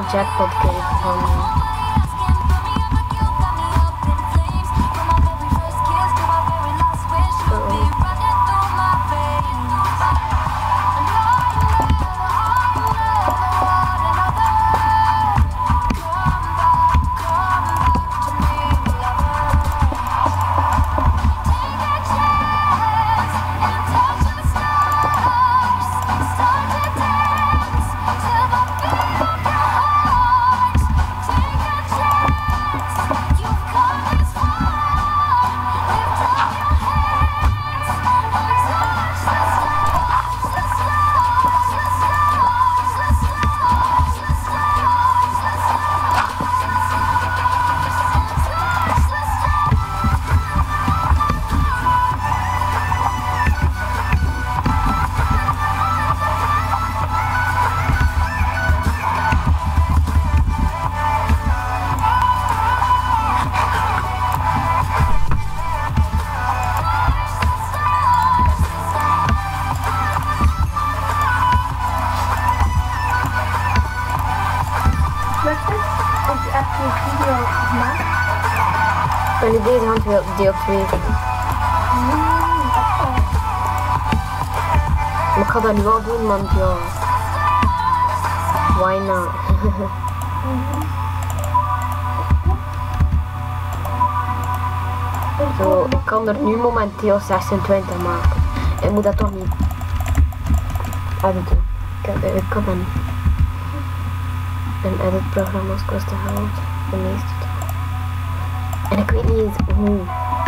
jackpot cake van... En in deze hand wil deel 2. Maar ik ga dat nu wel doen, want ja. Why not? Zo, ik kan er nu momenteel 26 maken. Ik moet dat toch niet editen. Ik kan dat niet. En editprogramma's kosten geld. De meeste toch. En ik weet niet eens hoe.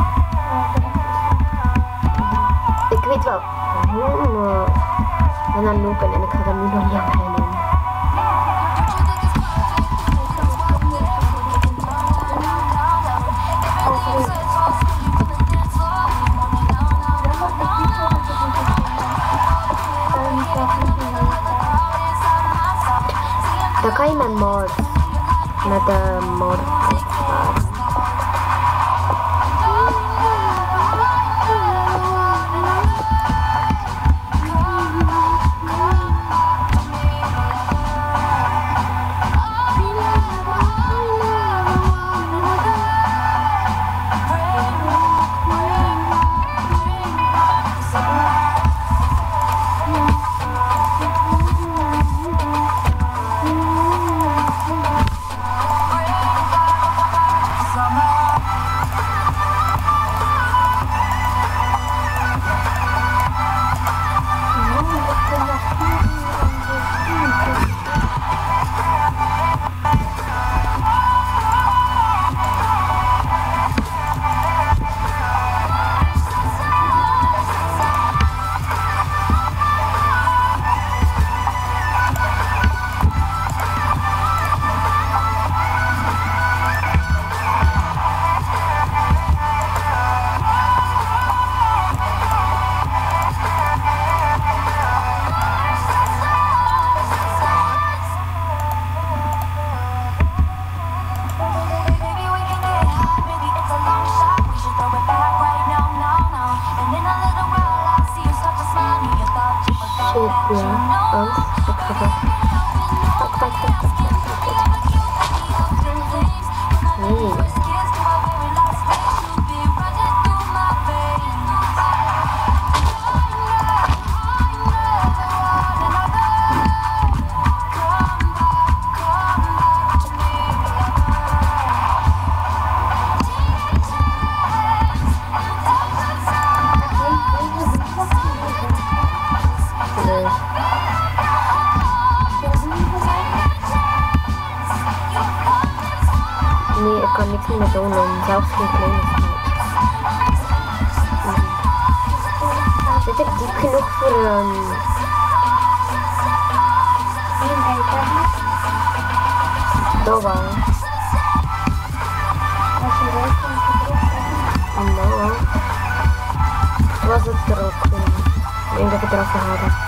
Ik weet wel hoe, maar ik ben aan het lopen en ik ga daar nu nog niet aan beginnen. Dan kan je met mod. Met de mod. Nee, ik kan niks meer doen, zelfs geen kleine Zit ik diep genoeg voor dat wel. Nou, was het er ook. Ik denk dat ik het eraf gehaald heb.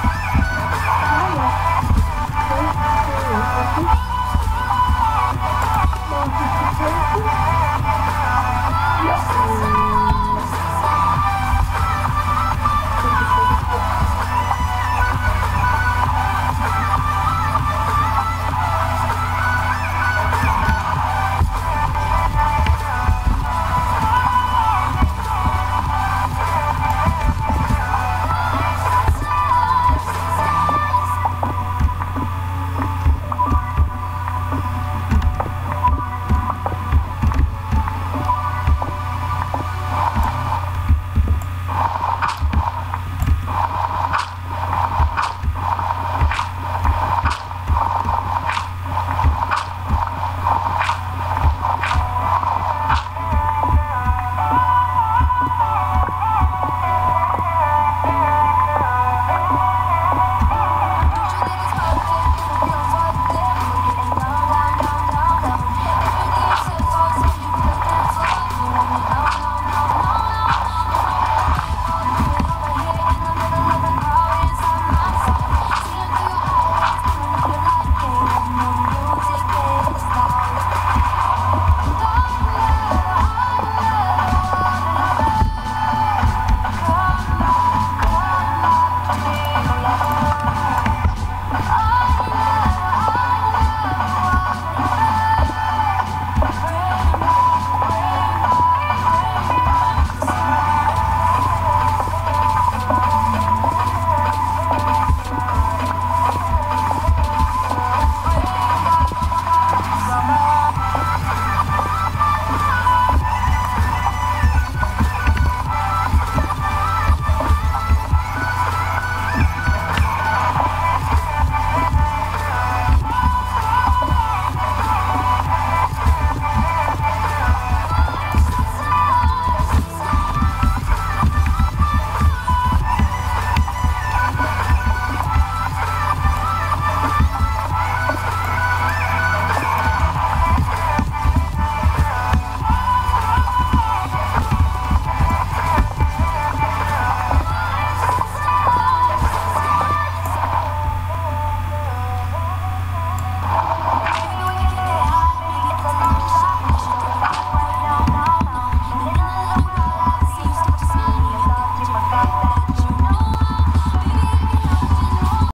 Thank you.